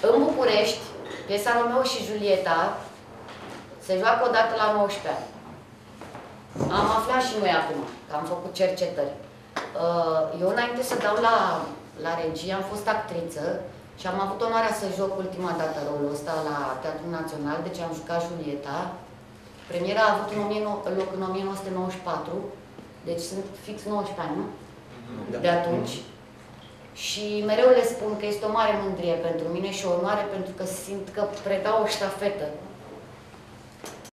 În București, piesa Romeo și Julieta se joacă odată la 19 ani. Am aflat și noi acum, că am făcut cercetări. Eu, înainte să dau la regie, am fost actriță și am avut onoarea să joc ultima dată rolul ăsta la Teatrul Național, deci am jucat Julieta. Premiera a avut loc în 1994, deci sunt fix 19 ani, nu? De atunci. Și mereu le spun că este o mare mândrie pentru mine și o onoare pentru că simt că predau o ștafetă